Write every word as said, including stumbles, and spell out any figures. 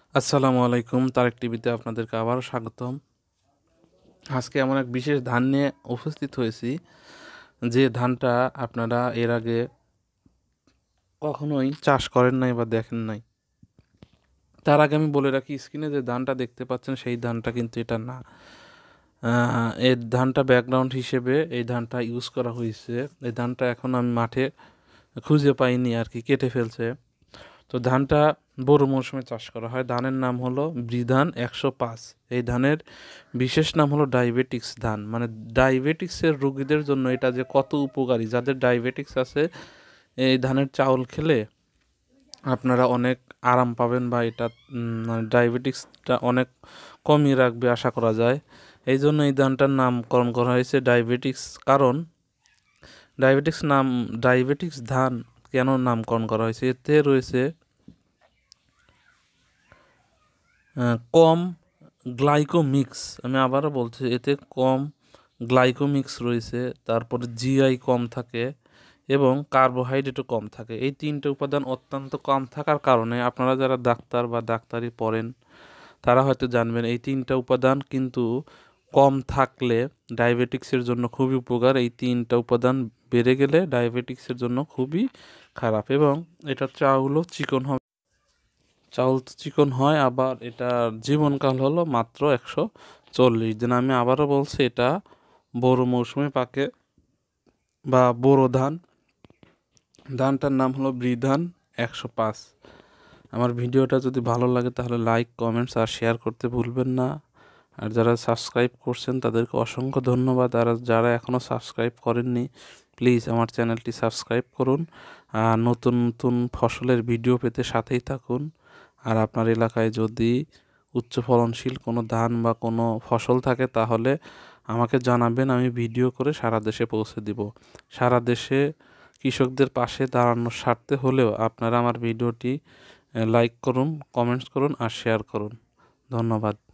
আসসালামু আলাইকুম। তারেক টিভিতে আপনাদেরকে আবারও স্বাগতম। আজকে এমন এক বিশেষ ধান নিয়ে উপস্থিত হয়েছি, যে ধানটা আপনারা এর আগে কখনোই চাষ করেন নাই বা দেখেন নাই। তার আগে আমি বলে রাখি, স্ক্রিনে যে ধানটা দেখতে পাচ্ছেন সেই ধানটা কিন্তু এটা না। এই ধানটা ব্যাকগ্রাউন্ড হিসেবে এই ধানটা ইউজ করা হয়েছে। এই ধানটা এখন আমি মাঠে খুঁজে পাইনি আর কি, কেটে ফেলছে। তো ধানটা বোরো মৌসুমে চাষ করা হয়। ধানের নাম হলো বৃধান একশো পাঁচ। এই ধানের বিশেষ নাম হলো ডায়াবেটিক্স ধান। মানে ডায়াবেটিক্সের রোগীদের জন্য এটা যে কত উপকারী, যাদের ডায়াবেটিক্স আছে এই ধানের চাউল খেলে আপনারা অনেক আরাম পাবেন, বা এটা মানে ডায়াবেটিক্সটা অনেক কমিয়ে রাখবে আশা করা যায়। এই জন্য এই ধানটার নামকরণ করা হয়েছে ডায়াবেটিক্স। কারণ ডায়াবেটিক্স নাম ডায়াবেটিক্স ধান কেন নামকরণ করা হয়েছে, এতে রয়েছে কম গ্লাইকোমিক্স। আমি আবারও বলছি, এতে কম গ্লাইকোমিক্স রয়েছে, তারপরে জিআই কম থাকে এবং কার্বোহাইড্রেটও কম থাকে। এই তিনটে উপাদান অত্যন্ত কম থাকার কারণে আপনারা যারা ডাক্তার বা ডাক্তারি পড়েন তারা হয়তো জানবেন, এই তিনটা উপাদান কিন্তু কম থাকলে ডায়াবেটিক্সের জন্য খুবই উপকার। এই তিনটা উপাদান বেড়ে গেলে ডায়াবেটিক্সের জন্য খুবই খারাপ। এবং এটা চাউলও চিকন হবে, চাউল তো চিকন হয়, আবার এটার জীবনকাল হলো মাত্র একশো চল্লিশ দিন। আমি আবারও বলছি, এটা বোরো মৌসুমে পাকে বা বোরো ধান। ধানটার নাম হলো বৃধান একশো পাঁচ। আমার ভিডিওটা যদি ভালো লাগে তাহলে লাইক, কমেন্টস আর শেয়ার করতে ভুলবেন না। আর যারা সাবস্ক্রাইব করছেন তাদেরকে অসংখ্য ধন্যবাদ। আর যারা এখনও সাবস্ক্রাইব করেননি, প্লিজ আমার চ্যানেলটি সাবস্ক্রাইব করুন। আর নতুন নতুন ফসলের ভিডিও পেতে সাথেই থাকুন। আর আপনার এলাকায় যদি উচ্চ ফলনশীল কোনো ধান বা কোনো ফসল থাকে তাহলে আমাকে জানাবেন, আমি ভিডিও করে সারা দেশে পৌঁছে দিব। সারা দেশে কৃষকদের পাশে দাঁড়ানোর স্বার্থে হলেও আপনারা আমার ভিডিওটি লাইক করুন, কমেন্টস করুন আর শেয়ার করুন। ধন্যবাদ।